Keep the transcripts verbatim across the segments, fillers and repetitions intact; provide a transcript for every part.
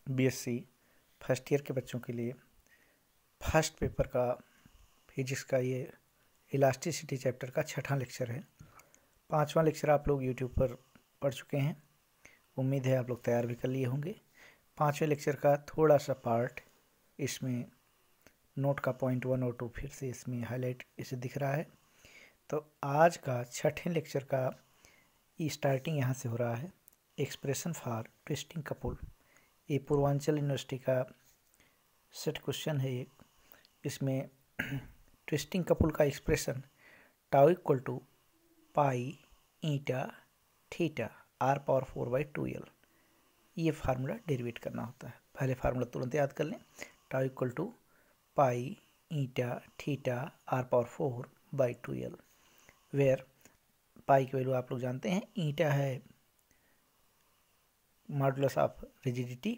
B.Sc first year के बच्चों के लिए फर्स्ट पेपर का फिजिक्स का ये इलास्टिसिटी चैप्टर का छठा लेक्चर है। पांचवा लेक्चर आप लोग यूट्यूब पर पढ़ चुके हैं, उम्मीद है आप लोग तैयार भी कर लिए होंगे। पांचवें लेक्चर का थोड़ा सा पार्ट इसमें नोट का पॉइंट वन और टू फिर से इसमें हाईलाइट इसे दिख रहा है। तो आज का छठे लेक्चर का स्टार्टिंग यहाँ से हो रहा है। एक्सप्रेशन फॉर ट्विस्टिंग कपल, ये पूर्वांचल यूनिवर्सिटी का सेट क्वेश्चन है एक। इसमें ट्विस्टिंग कपल का expression tau equal to pi eta theta R power four by two L, ये फार्मूला डेरिवेट करना होता है। पहले फार्मूला तुरंत याद कर लें, tau equal to pi eta theta R power four by two L, where pi की वैल्यू आप लोग जानते हैं, ईटा है मॉडुलस ऑफ रिजिडिटी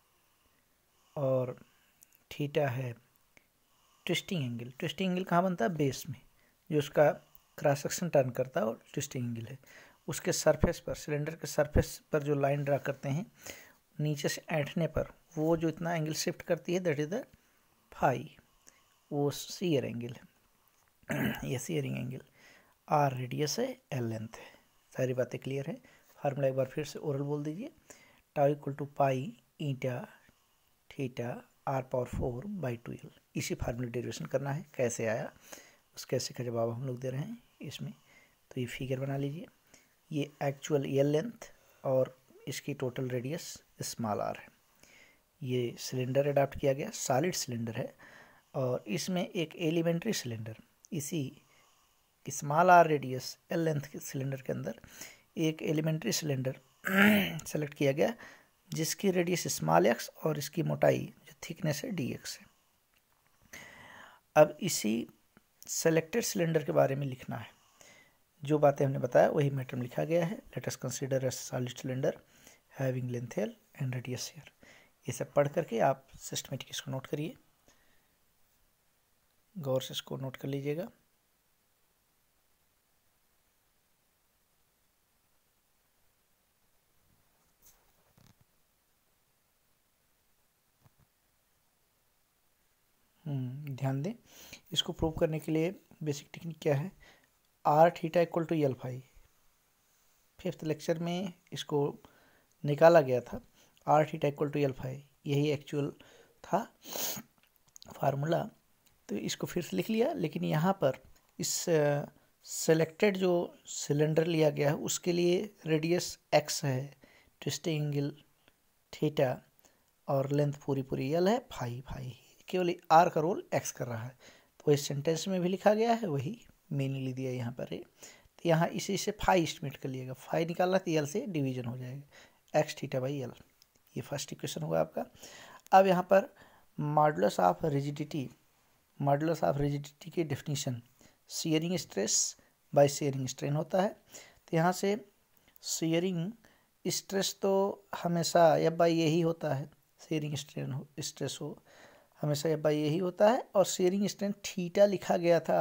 और थीटा है ट्विस्टिंग एंगल। ट्विस्टिंग एंगल कहाँ बनता है? बेस में, जो उसका क्रॉस सेक्शन टर्न करता है और ट्विस्टिंग एंगल है। उसके सरफेस पर, सिलेंडर के सरफेस पर जो लाइन ड्रा करते हैं, नीचे से ऐंठने पर वो जो इतना एंगल शिफ्ट करती है, दैट इज द फाई, वो सीयर एंगल है। ये सीयरिंग एंगल। आर रेडियस है, एल लेंथ है। सारी बातें क्लियर है। फार्मूला एक बार फिर से ओरल बोल दीजिए, tau equal to pi eta theta R power four by two L. इसी फार्मूला डेरिवेशन करना है। कैसे आया, उस कैसे का जवाब हम लोग दे रहे हैं इसमें। तो ये फिगर बना लीजिए, ये एक्चुअल एल लेंथ और इसकी टोटल रेडियस स्मॉल आर है। ये सिलेंडर अडॉप्ट किया गया, सॉलिड सिलेंडर है, और इसमें एक एलिमेंट्री सिलेंडर, इसी small R radius L length के सिलेंडर के अंदर एक एलिमेंट्री सिलेंडर सेलेक्ट किया गया, जिसकी रेडियस स्मॉल एक्स और इसकी मोटाई जो थिकनेस है डी एक्स है। अब इसी सेलेक्टेड सिलेंडर के बारे में लिखना है। जो बातें हमने बताया वही मैटर में लिखा गया है। Let us consider a solid cylinder having length L and radius L. ये सब पढ़ करके आप सिस्टमेटिक इसको नोट करिए, गौर से इसको नोट कर लीजिएगा। ध्यान दें, इसको प्रूव करने के लिए बेसिक टेक्निक क्या है, R theta equal to L phi. Fifth lecture में इसको निकाला गया था, R theta equal to L phi, यही एक्चुअल था फार्मूला। तो इसको फिर से लिख लिया, लेकिन यहाँ पर इस सेलेक्टेड जो सिलेंडर लिया गया है उसके लिए रेडियस एक्स है, ट्विस्टिंग एंगल थीटा और लेंथ पूरी पूरी एल है, फाई फाई केवल आर का रोल एक्स कर रहा है। तो वही सेंटेंस में भी लिखा गया है, वही मीनिंग दिया यहाँ पर है। तो यहाँ इसी से फाई एस्टिमेट कर लिएगा, फाई निकालना तो एल से डिवीजन हो जाएगा, एक्स थीटा बाई एल। ये फर्स्ट इक्वेशन हुआ आपका। अब यहाँ पर modulus of rigidity, modulus of rigidity की definition shearing stress by shearing strain होता है। तो यहाँ से शियरिंग स्ट्रेस तो हमेशा एफ बाई यही होता है, शियरिंग स्ट्रेन हो स्ट्रेस हो हमेशा एफ बाई यही होता है, और शियरिंग स्ट्रेन थीटा लिखा गया था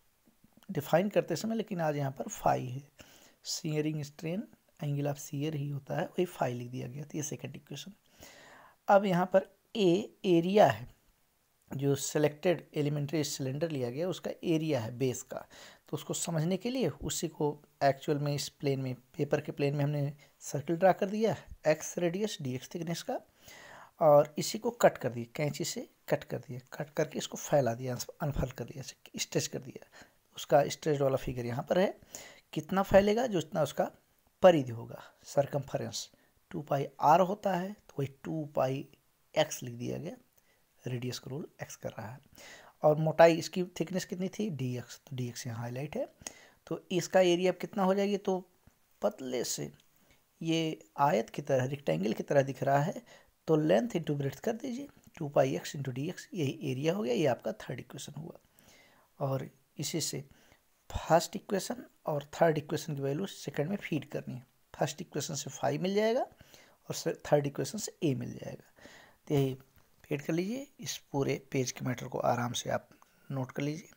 डिफाइन करते समय, लेकिन आज यहाँ पर फाई है। Shearing strain angle of shear ही होता है, वही फाई लिख दिया गया। तो ये सेकंड इक्वेशन। अब यहाँ पर ए एरिया है, जो सेलेक्टेड एलिमेंट्री सिलेंडर लिया गया उसका एरिया है बेस का। तो उसको समझने के लिए उसी को एक्चुअल में इस प्लेन में, पेपर के प्लेन में हमने सर्किल ड्रा कर दिया, X radius D X thickness का, और इसी को कट कर दिया, कैंची से कट कर दिया, कट करके इसको फैला दिया, अनफल कर दिया, स्ट्रेच कर दिया। उसका स्ट्रेच वाला फिगर यहाँ पर है। कितना फैलेगा? जो इतना उसका परिधि होगा, सरकमफरेंस टू पाई आर होता है, तो वही टू पाई एक्स लिख दिया गया। रेडियस का रोल एक्स कर रहा है, और मोटाई इसकी थिकनेस कितनी थी? D X. तो डी एक्स यहाँ हाईलाइट है। तो इसका एरिया अब कितना हो जाएगी? तो पतले से ये आयत की तरह, रेक्टेंगल की तरह दिख रहा है, तो लेंथ इंटू ब्रेड्थ कर दीजिए, two pi X into D X, यही एरिया हो गया। ये आपका थर्ड इक्वेशन हुआ। और इसी से फर्स्ट इक्वेशन और थर्ड इक्वेशन की वैल्यू सेकंड में फीड करनी है। फर्स्ट इक्वेशन से फाइव मिल जाएगा और थर्ड इक्वेशन से ए मिल जाएगा। तो यही फीड कर लीजिए। इस पूरे पेज के मैटर को आराम से आप नोट कर लीजिए।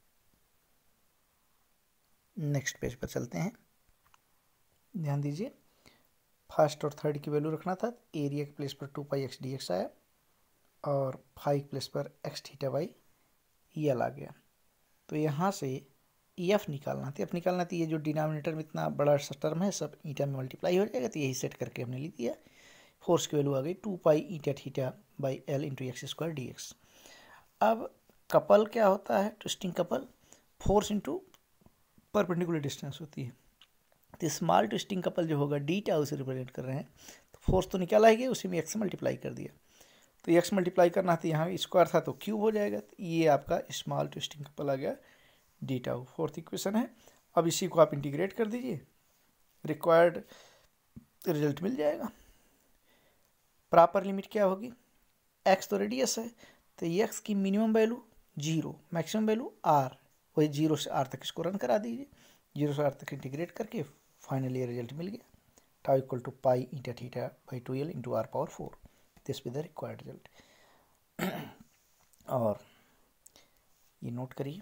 नेक्स्ट पेज पर चलते हैं, ध्यान दीजिए। फर्स्ट और थर्ड की वैल्यू रखना था, एरिया के प्लेस पर two pi X D X आया और फाइव के प्लेस पर एक्स थीटा बाई यल आ गया। तो यहाँ से एफ निकालना था, एफ निकालना था, ये जो डिनोमिनेटर में इतना बड़ा सा टर्म है सब ईटा में मल्टीप्लाई हो जाएगा, तो यही सेट करके हमने लिख दिया। फोर्स की वैल्यू आ गई two pi eta theta by L into X square D X. अब कपल क्या होता है, twisting couple force into perpendicular distance होती है। तो स्मॉल ट्विस्टिंग कपल जो होगा डी टाउ से रिप्रेजेंट कर रहे हैं, तो फोर्स तो निकाला ही गया, उसी में एक्स मल्टीप्लाई कर दिया। तो एक्स मल्टीप्लाई करना था, यहाँ स्क्वायर था तो क्यूब हो जाएगा। तो ये आपका स्मॉल ट्विस्टिंग कपल आ गया डी टाउ। फोर्थ इक्वेशन है। अब इसी को आप इंटीग्रेट कर दीजिए, रिक्वायर्ड रिजल्ट मिल जाएगा। प्रॉपर लिमिट क्या होगी, एक्स तो रेडियस है, तो एक्स की minimum value zero, maximum value R, वही जीरो से आर तक इसको रन करा दीजिए। जीरो से आर तक इंटीग्रेट करके फाइनली ये रिजल्ट मिल गया, tau equal to pi eta theta by two L into R power four, this with the required result. और ये नोट करिए,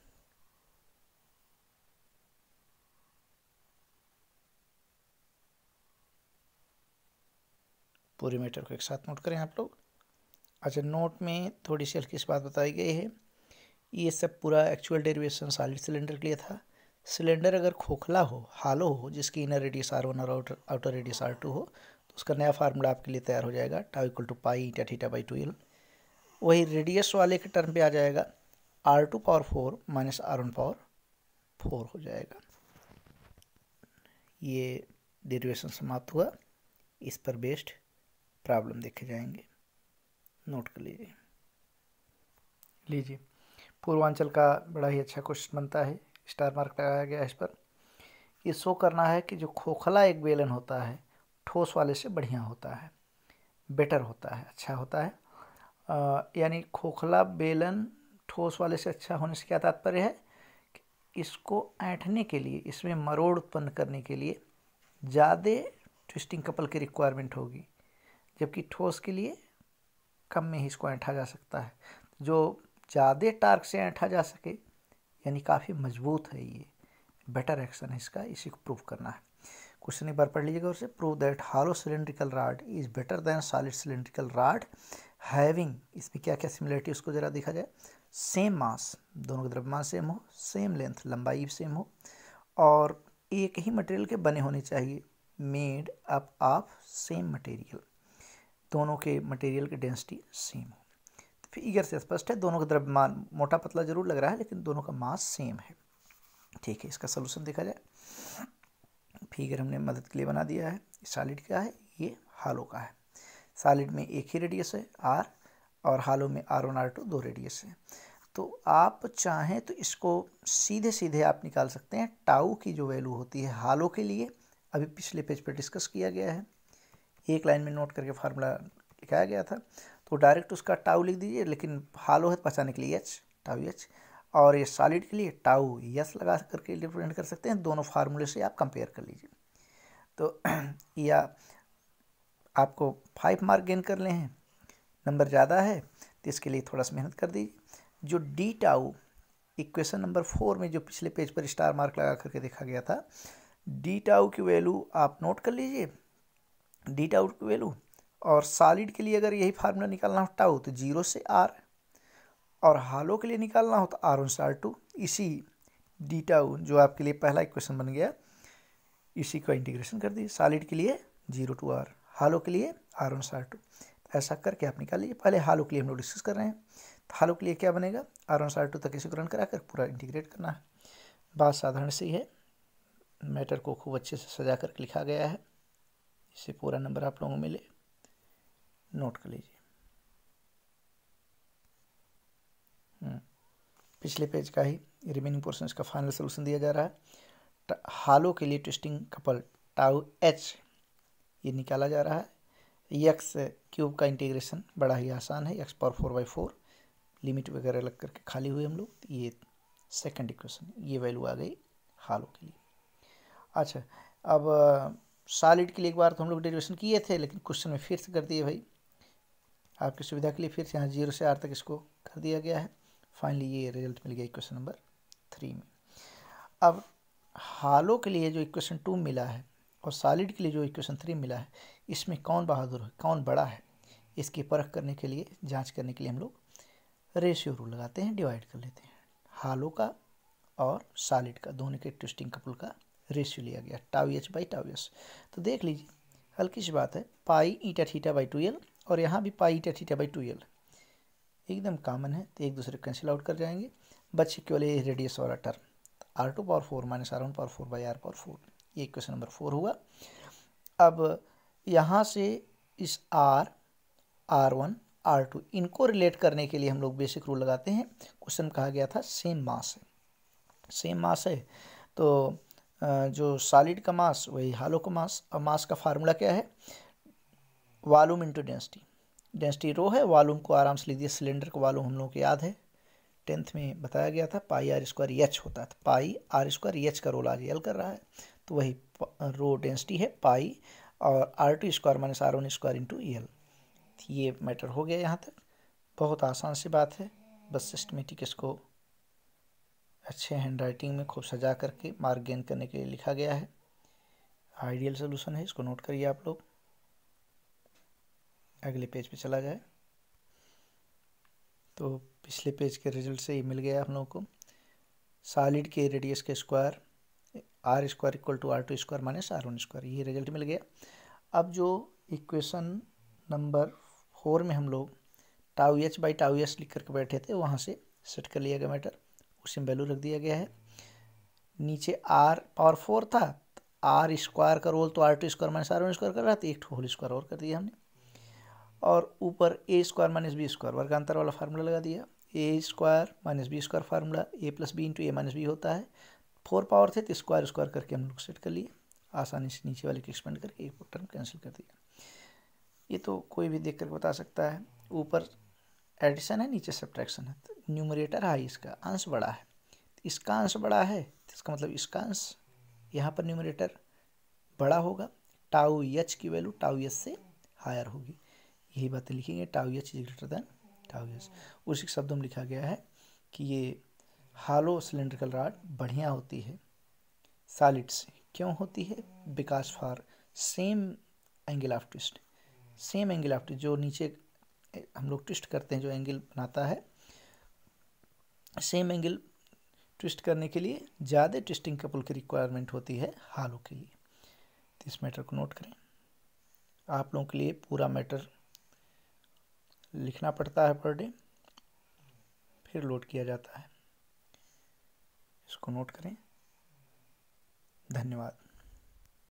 पूरे मैटर को एक साथ नोट करें आप लोग। अच्छा, नोट में थोड़ी सी हल्की सी बात बताई गई है, ये सब पूरा एक्चुअल डेरिवेशन सॉलिड सिलेंडर के लिए था। सिलेंडर अगर खोखला हो, हालो हो, जिसकी इनर रेडियस आर वन और outer outer radius R two हो, तो उसका नया फार्मूला आपके लिए तैयार हो जाएगा, tau equal to pi eta theta by two L. वही रेडियस वाले के टर्म पे आ जाएगा, R two power four minus R one power four हो जाएगा। ये डेरिवेशन समाप्त हुआ, इस पर बेस्ड प्रॉब्लम देखे जाएंगे, नोट कर लीजिए। लीजिए, पूर्वांचल का बड़ा ही अच्छा क्वेश्चन बनता है, स्टार मार्क लगाया गया है इस पर। ये शो करना है कि जो खोखला एक बेलन होता है ठोस वाले से बढ़िया होता है, बेटर होता है, अच्छा होता है। यानी खोखला बेलन ठोस वाले से अच्छा होने से क्या तात्पर्य है कि इसको ऐंठने के लिए, इसमें मरोड़ उत्पन्न करने के लिए ज़्यादा ट्विस्टिंग कपल की रिक्वायरमेंट होगी, जबकि ठोस के लिए कम में ही इसको ऐंठा जा सकता है। जो ज़्यादा टार्क से ऐंठा जा सके यानी काफ़ी मजबूत है, ये बेटर एक्शन है इसका, इसी को प्रूव करना है। क्वेश्चन एक बार पढ़ लीजिएगा उससे। Prove that hollow cylindrical rod is better than solid cylindrical rod having, इसमें क्या क्या सिमिलरिटी उसको ज़रा देखा जाए। सेम मास, दोनों का द्रव्यमान सेम हो, सेम लेंथ, लंबाई सेम हो, और एक ही मटेरियल के बने होने चाहिए, made up of same material, दोनों के मटेरियल की डेंसिटी सेम हो। तो फिगर से स्पष्ट है, दोनों का द्रव्यमान मोटा पतला जरूर लग रहा है लेकिन दोनों का मास सेम है। ठीक है, इसका सलूशन देखा जाए। फिगर हमने मदद के लिए बना दिया है। सॉलिड क्या है, ये हालो का है। सॉलिड में एक ही रेडियस है आर, और हालो में आर वन आर टू दो रेडियस है। तो आप चाहें तो इसको सीधे सीधे आप निकाल सकते हैं। टाउ की जो वैल्यू होती है हालो के लिए, अभी पिछले पेज पर डिस्कस किया गया है, एक लाइन में नोट करके फार्मूला लिखाया गया था, तो डायरेक्ट उसका टाउ लिख दीजिए, लेकिन हालो है बचाने के लिए एच, टाउ एच, और ये सॉलिड के लिए टाउ यस लगा करके रिप्रेजेंट कर सकते हैं। दोनों फार्मूले से आप कंपेयर कर लीजिए। तो या आपको फाइव मार्क गेन करने हैं, नंबर ज़्यादा है तो इसके लिए थोड़ा सा मेहनत कर दीजिए। जो D tau equation number four में जो पिछले पेज पर स्टार मार्क लगा करके देखा गया था, डी टाउ की वैल्यू आप नोट कर लीजिए, डी टाउ की वैल्यू। और सॉलिड के लिए अगर यही फार्मूला निकालना हो टाउ, तो जीरो से आर, और हालो के लिए निकालना हो तो आर वन से आर टू। इसी डी टाउ जो आपके लिए पहला इक्वेशन बन गया, इसी का इंटीग्रेशन कर दीजिए। सॉलिड के लिए जीरो टू आर, हालो के लिए आर वन से आर टू। ऐसा करके आप निकाल लीजिए। पहले हालो के लिए हम लोग डिस्कस कर रहे हैं, तो हालो के लिए क्या बनेगा, आर वन से आर टू तक इसी को रन करा कर पूरा इंटीग्रेट करना है। बात साधारण सी है, मैटर को खूब अच्छे से सजा कर लिखा गया है, इससे पूरा नंबर आप लोगों को मिले, नोट कर लीजिए। पिछले पेज का ही रिमेनिंग पोर्शन का फाइनल सोल्यूशन दिया जा रहा है। हालो के लिए ट्विस्टिंग कपल टाउ एच ये निकाला जा रहा है। एक्स क्यूब का इंटीग्रेशन बड़ा ही आसान है, X power four by four, limit वगैरह लग करके खाली हुए हम लोग। ये सेकंड इक्वेशन, ये वैल्यू आ गई हालो के लिए। अच्छा, अब सॉलिड के लिए एक बार तो हम लोग डेरिवेशन किए थे, लेकिन क्वेश्चन में फिर से कर दिए भाई, आपकी सुविधा के लिए फिर से यहाँ जीरो से आर तक इसको कर दिया गया है। फाइनली ये रिजल्ट मिल गया इक्वेशन नंबर थ्री में। अब हालो के लिए जो इक्वेशन टू मिला है, और सॉलिड के लिए जो इक्वेशन थ्री मिला है, इसमें कौन बहादुर है, कौन बड़ा है, इसकी परख करने के लिए, जांच करने के लिए हम लोग रेशियो रूल लगाते हैं, डिवाइड कर लेते हैं। हालो का और सॉलिड का दोनों के ट्विस्टिंग कपल का रेशियो लिया गया, tau H by tau S. तो देख लीजिए, हल्की सी बात है, pi eta theta by two L, और यहाँ भी pi eta theta by two L एकदम कॉमन है, तो एक दूसरे को कैंसिल आउट कर जाएंगे, बच्चे केवल ये रेडियस वाला term R two power four minus R one power four by R power four, ये क्वेश्चन नंबर फोर हुआ। अब यहाँ से इस R, R one, R two इनको रिलेट करने के लिए हम लोग बेसिक रूल लगाते हैं। क्वेश्चन कहा गया था सेम मास है, सेम मास है, तो जो सॉलिड का मास वही हालो का मास। और मास का फार्मूला क्या है, volume into density, density rho है, वॉल्यूम को आराम से लीजिए, सिलेंडर का वॉल्यूम हम लोगों को याद है, टेंथ में बताया गया था, पाई आर स्क्वायर एच होता था, पाई आर स्क्वायर एच का रोल आज एल कर रहा है, तो वही रो डेंसिटी है पाई, और R two square minus R one square into L. ये मैटर हो गया यहाँ तक, बहुत आसान सी बात है, बस सिस्टमेटिक इसको अच्छे हैंड राइटिंग में खूब सजा करके मार्क गेन करने के लिए लिखा गया है। आइडियल सोल्यूशन है, इसको नोट करिए आप लोग। अगले पेज पे चला जाए तो पिछले पेज के रिजल्ट से ही मिल गया हम लोगों को, सॉलिड के रेडियस के square R square equal to R two square minus R one square, ये रिजल्ट मिल गया। अब जो इक्वेशन नंबर फोर में हम लोग tau H by tau S लिख करके बैठे थे, वहाँ से सेट कर लिया गया मैटर, उसी में वैल्यू रख दिया गया है। नीचे आर पावर फोर था, तो आर स्क्वायर का रोल तो R two square minus R one square कर रहा था, एक होल स्क्वायर और कर दिया हमने, और ऊपर A square minus B square वर्गांतर वाला फार्मूला लगा दिया, A square minus B square formula, A plus B into A minus B होता है, फोर पावर थे तो स्क्वायर स्क्वायर करके हम लोग सेट कर लिए, आसानी से नीचे वाले को एक्सपेंड करके एक टर्म कैंसिल कर दिया। ये तो कोई भी देख कर बता सकता है, ऊपर एडिशन है, नीचे सब्ट्रैक्शन है, तो न्यूमरेटर हाई, इसका अंश बड़ा है, इसका अंश बड़ा है, तो इसका मतलब इसका अंश यहाँ पर न्यूमरेटर बड़ा होगा, टाउ एच की वैल्यू टाउ एस से हायर होगी, यही बातें लिखेंगे, tau H is greater than tau S. उसी शब्दों में लिखा गया है कि ये हालो सिलेंड्रिकल रॉड बढ़िया होती है सॉलिड से, क्यों होती है, because for same angle of twist, same angle of twist जो नीचे हम लोग ट्विस्ट करते हैं, जो एंगल बनाता है, सेम एंगल ट्विस्ट करने के लिए ज़्यादा ट्विस्टिंग कपल की रिक्वायरमेंट होती है हालो के लिए। तो इस मैटर को नोट करें, आप लोगों के लिए पूरा मैटर लिखना पड़ता है पर डे, फिर लोड किया जाता है, इसको नोट करें। धन्यवाद।